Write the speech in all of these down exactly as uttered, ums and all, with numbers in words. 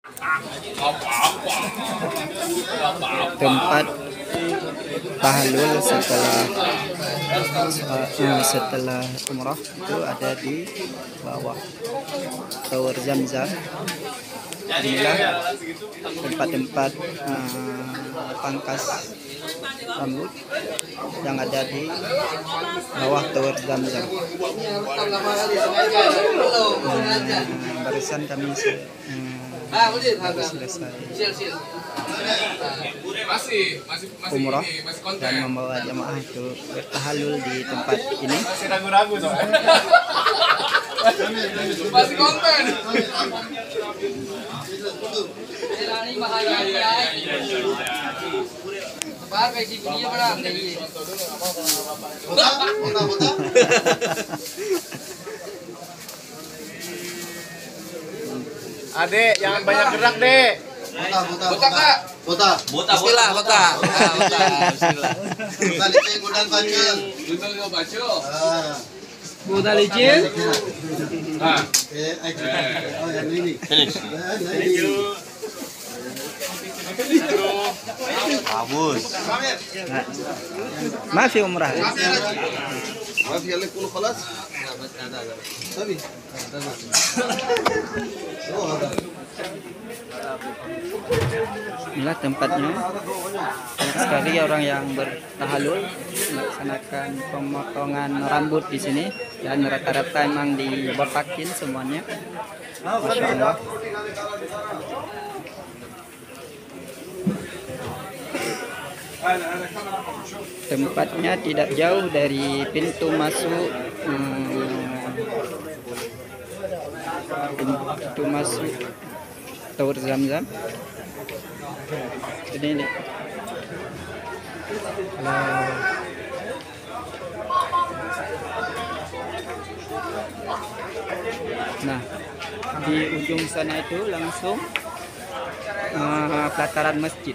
Tempat tahlul setelah uh, setelah umrah itu ada di bawah Tower Zamzam. Inilah tempat-tempat uh, pangkas rambut yang ada di bawah Tower Zamzam. Uh, barusan kami uh, selesai umroh dan membawa jamaah itu bertahalul di tempat ini. Masih ragu-ragu soalnya. Masih konten. Adek, jangan banyak gerak, Dek. Bota, bota, Bota, Kak. Bota. Bota, bismillah, bota. Ah, bota. Bismillah. Bota licin, modal bacul. Betul nggak baca? Ah. Buta licin. Ah. Eh, ayo. Oh, yang ini. Finish. Thank you. Bagus. ما في umrah. ما في اللي كله خلاص. طيب. Oh, ada. Inilah tempatnya. Banyak sekali orang yang bertahalul melaksanakan pemotongan rambut di sini dan rata-rata emang dibotakin semuanya. Masya Allah. Tempatnya tidak jauh dari pintu masuk hmm, pintu masuk Tower Zamzam. Ini nih. Kalau nah, di ujung sana itu langsung uh, pelataran masjid.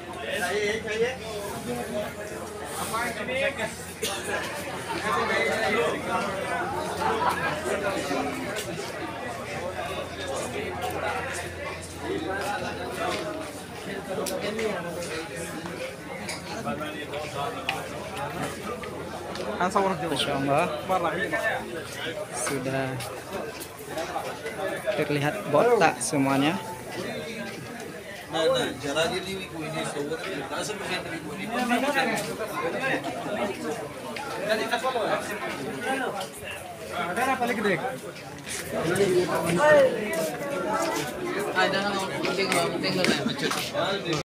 Masya Allah, sudah terlihat botak semuanya. Nah, nah, jalan ini ini sobat kita seperti ini. Ada apa lagi, Dek? Ada yang penting penting